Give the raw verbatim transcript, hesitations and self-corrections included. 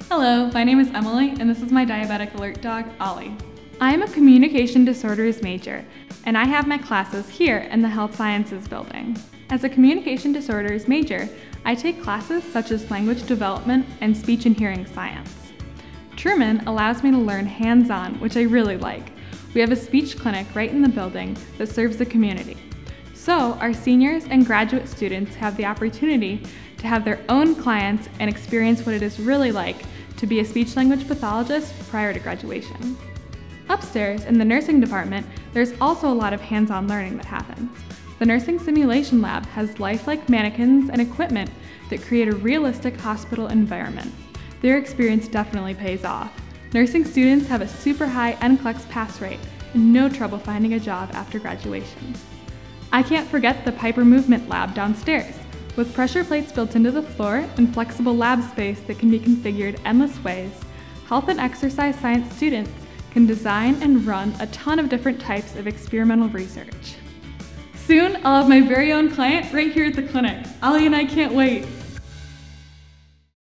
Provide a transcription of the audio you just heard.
Hello, my name is Emily, and this is my diabetic alert dog, Ollie. I am a communication disorders major, and I have my classes here in the Health Sciences building. As a communication disorders major, I take classes such as language development and speech and hearing science. Truman allows me to learn hands-on, which I really like. We have a speech clinic right in the building that serves the community. So our seniors and graduate students have the opportunity to have their own clients and experience what it is really like to be a speech-language pathologist prior to graduation. Upstairs in the nursing department, there's also a lot of hands-on learning that happens. The nursing simulation lab has lifelike mannequins and equipment that create a realistic hospital environment. Their experience definitely pays off. Nursing students have a super high N C L E X pass rate and no trouble finding a job after graduation. I can't forget the Piper Movement Lab downstairs. With pressure plates built into the floor and flexible lab space that can be configured endless ways, health and exercise science students can design and run a ton of different types of experimental research. Soon, I'll have my very own client right here at the clinic. Ollie and I can't wait.